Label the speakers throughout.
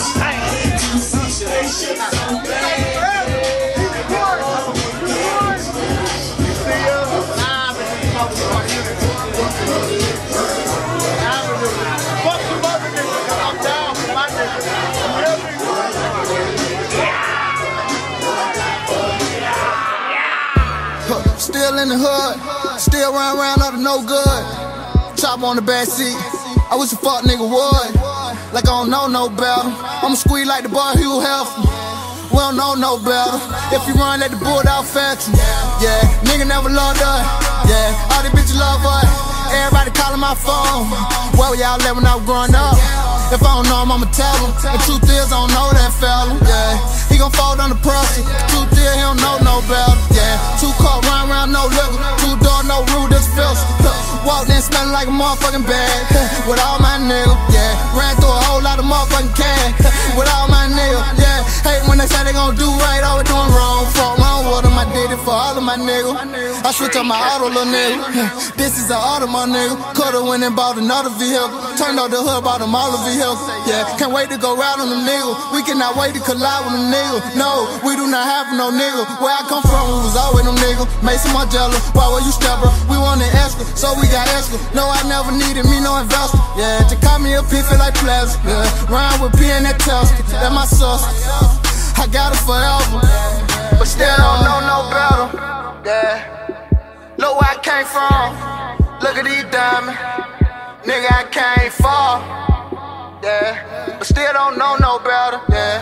Speaker 1: Still in the hood, still run around up to no good. Chop on the back seat, I wish a fuck nigga would. Like I don't know no better. I'ma squeeze like the boy who helps me. We don't know no better. If you run, let the bulldog fetch you. Yeah, nigga never loved us. Yeah, all these bitches love us. Everybody calling my phone. Where were y'all at when I was growing up? If I don't know him, I'ma tell him. The truth is, I don't know that fella. Yeah, he gon' fold under pressure. Truth is, he don't know no better. Yeah, 2 cup round round, no liquor. 2 door, no rule, this filter. Walked in smelling like a motherfucking bag. With all my niggas, yeah. Ran through a whole lot of motherfucking cash. With all my niggas, yeah. Hate when they say they gon' do right, always doing wrong. Fuck wrong with them, I did it for all of my niggas. I switch up my auto, little nigga. This is an auto, my nigga. Coulda went and bought another vehicle. Turned out the hood, bought them all the vehicles. Yeah, can't wait to go out on them niggas. We cannot wait to collide with them niggas. No, we do not have no niggas. Where I come from, we was always them niggas. Made some more jealous. Why were you stepper? We wanted extra, so we got extra. No, I never needed me no investor. Yeah, just call me a piffy like plastic. Yeah, rhyme with P and that Tesla. That my sauce. I got it forever, but still don't know no better. Yeah, look where I came from. Look at these diamonds. Nigga, I came far. Yeah, but still don't know no better.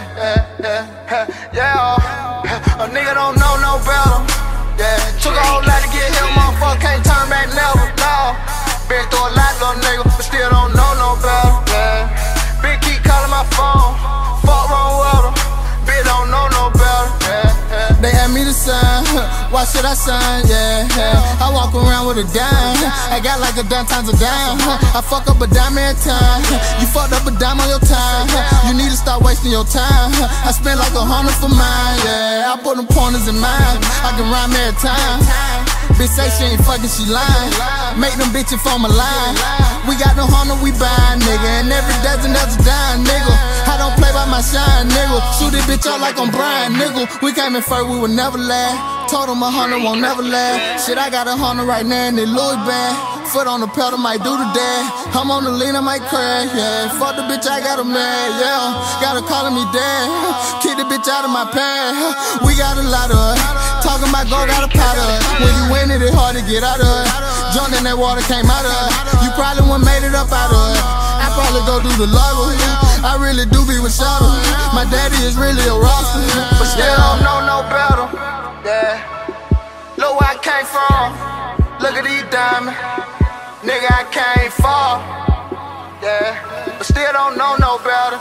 Speaker 1: Yeah. A nigga don't know no better. Yeah, took a whole lot to get here, motherfucker can't turn back never. No, been through a lot, little nigga, but still don't know no better. Yeah, been keep calling my phone. Fuck wrong with her. Bitch don't know no better. Yeah. They asked me to sign. Why should I sign? Yeah. I walk around with a dime. I got like a dime times a dime. I fuck up a dime every time. You fucked up a dime on your time. You need to stop wasting your time. I spent like 100 for mine. Yeah, I put them pointers in mine. I can rhyme every time. Bitch say she ain't fucking, she lying. Make them bitches form a line. We got no 100, we buying, nigga. And every dozen that's a dime, nigga. I don't play by my shine, nigga. Shoot this bitch out like I'm Brian, nigga. We came in first, we would never lag. Told them 100 won't never lag. Shit, I got 100 right now in the Louis bag. Foot on the pedal, might do the dad. I'm on the lean, I might crash, yeah. Fuck the bitch, I got her mad, yeah. Got her calling me dad. Kick the bitch out of my pad. We got a lot of it. Talking about go, got a pot of it. When you win it, it's hard to get out of it. Jumped in that water, came out of it. You probably wouldn't made it up out of it. I probably go do the lava. I really do be with Shadow. My daddy is really a roster, but still don't know no better. Yeah, look where I came from. Look at these diamonds. Nigga, I came far. Yeah, but still don't know no better.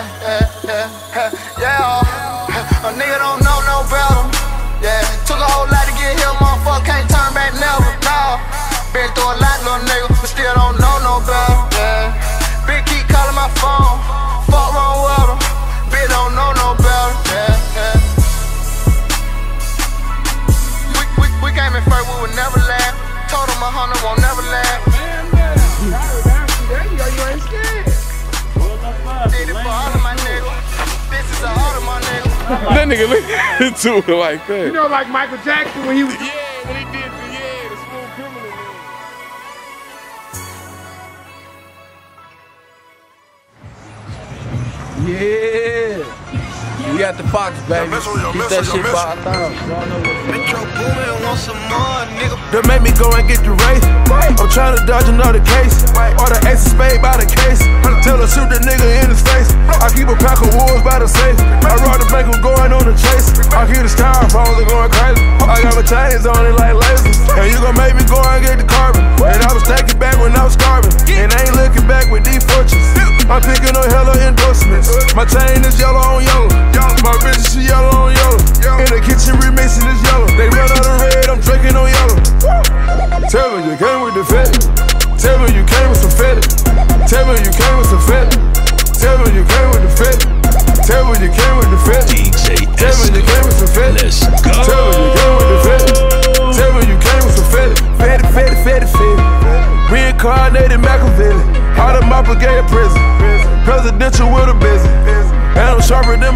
Speaker 1: Yeah. A nigga don't know no better. Yeah, took a whole lot to get here, motherfucker can't turn back never. No, been through a lot, little nigga, but still don't know no better. Yeah, bitch keep calling my phone. Fuck wrong with her. Bitch don't know no better. Yeah. We came in first, we would never laugh. Told them 100 won't never laugh.
Speaker 2: There you go, you ain't scared.
Speaker 1: Did it for all of my niggas. This is all of my niggas.
Speaker 3: That nigga look into it like that.
Speaker 2: You know, like Michael Jackson when he was.
Speaker 3: Yeah, when he did the Smooth Criminal.
Speaker 4: Yeah. We got the box, baby. Get that shit by
Speaker 5: That made me go and get the race. I'm trying to dodge another case. Or the ace of spade by the case. Tell her shoot the nigga in his face. I keep a pack of wolves by the safe. I rob the bank, I'm going on the chase. I keep the styrofoams, they going crazy. I got my chains on it like lasers. And you gon' make me go and get the carbon. And I was taking back when I was starving. And I ain't looking back with these fortunes. I'm picking up hella endorsements. My chain is yellow on yellow. My bitch, she yellow on yellow. In the kitchen remixing this yellow. They run out of red, I'm drinking on yellow. Tell me you came with the fetty. Tell me you came with some fetty. Tell me you came with some fetty. Tell me you came with the fetty. Tell me you came with the fetty. Tell me you came with some fetty. Tell me you came with the fetty. Tell me you came with some fetty. Fetty. Reincarnated Machiavelli. Out of my brigade prison. Presidential with a busy.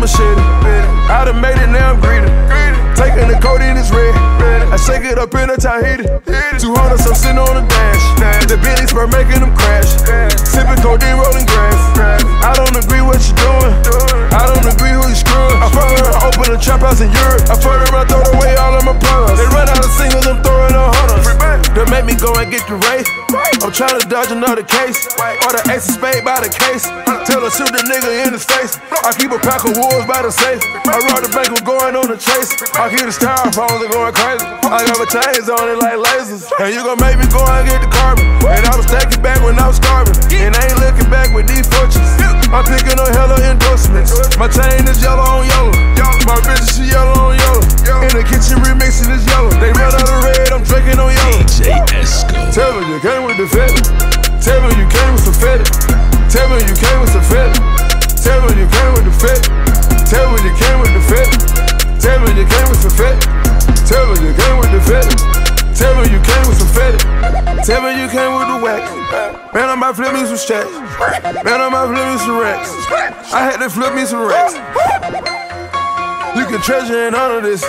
Speaker 5: machete. I done made it, now I'm greedy. Taking the codeine, it's red. I shake it up in a Tahiti. 200, so sitting on the dash. The Bentley's for making them crash. Sipping codeine, rolling grass. I don't agree what you doing. I don't agree who you screwing. I fuck around, open a trap house in Europe. I fuck around, throw away all of my products. They run out of singles, I'm throwing on hunters. They make me go and get the race. I'm trying to dodge another case. Or the ace of spade by the case. Tell her shoot the nigga in the face. I keep a pack of wolves by the safe. I rob the bank, I'm going on the chase. I keep the styrofoams and going crazy. I got my chains on it like lasers. And you gon' make me go and get the carbon. And I was stacking back when I was starving. And I ain't looking back with these fortunes. I'm picking up hella endorsements. My chain is yellow on yellow. My bitch, she yellow on yellow. In the kitchen remixing is yellow. They run out of red, I'm drinking on yellow. Tell me you came with the fetty. Tell me you came with some fetty. Tell me you came with some fetty. Tell me you came with the fetty. Tell me you came with the fetty. Tell me you came with some fetty. Tell me you came with the fetty. Tell me you came with some fetty. Tell me you came with the wax. Man, I might flip me some stacks. Man, I might flip me some racks. I had to flip me some racks. You can treasure and honor this.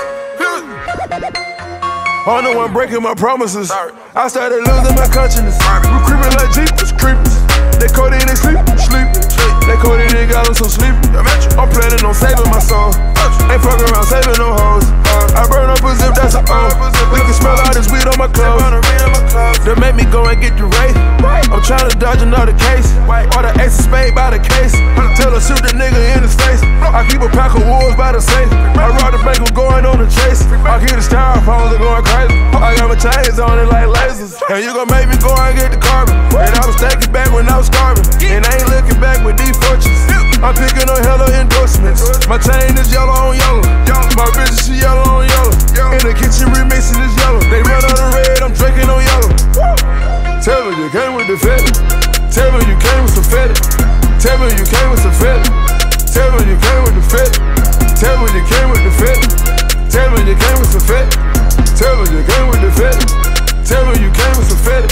Speaker 5: I'm the one breaking my promises. I started losing my consciousness. We creeping like Jeepers, creepers. They codeine, they sleep. They codeine, they got them so sleepy. I'm planning on saving my soul. Ain't fucking around saving no hoes. I burn up as if that's a O. We can smell all this weed on my clothes. They make me go and get the race. I'm trying to dodge another case. Or the ace of spade by the case. Tell her shoot the nigga in his face. I keep a pack of wolves by the safe. I rob the bank, I'm going on the chase. I keep the styrofoams and going crazy. I got my chains on it like lasers. And you gon' make me go and get the carbon. And I was stacking back when I was starving. And I ain't looking back with these fortunes. I'm picking up hella endorsements. My chain is yellow on yellow. My bitch, she yellow on yellow. In the kitchen remixing is yellow. They run out of red, I'm drinking on yellow. Tell me you came with the fetty. Tell me you came with some fetty. Tell me you came with some fetty. Tell me you came with the fetty. Tell me you came with the fetty. Tell me you came with some fetty. Tell me you came with the fetty. Tell me you came with some fetty.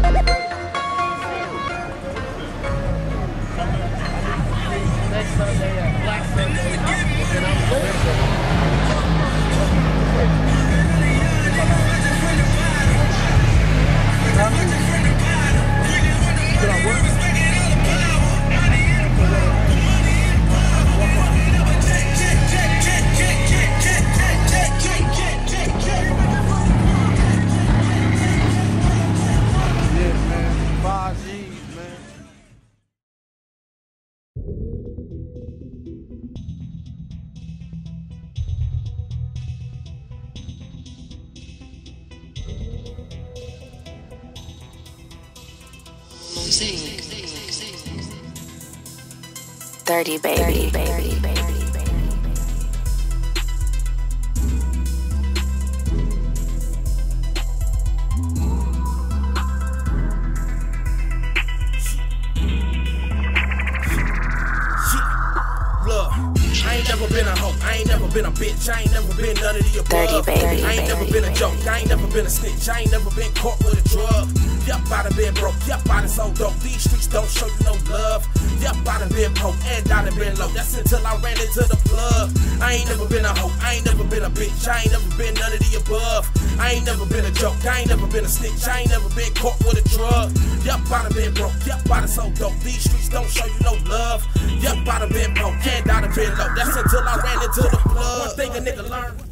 Speaker 6: Dirty baby.
Speaker 7: I ain't never been a hoe, I ain't never been a bitch, I ain't never been none of the above.
Speaker 6: Dirty baby.
Speaker 7: I ain't never been a joke, I ain't never been a snitch, I ain't never been caught with a drug. Yup, I done been broke, yup, I done sold dope. These streets don't show you no love. Yup, I done been broke and I done been low. That's until I ran into the plug. I ain't never been a hoe, I ain't never been a bitch, I ain't never been none of the above. I ain't never been a joke, I ain't never been a snitch, I ain't never been caught with a drug. Yup, I done been broke, yup, I done sold dope. These streets don't show you no love. Yup, I done been broke and I done been low. That's until I ran into the plug. One thing a nigga learned.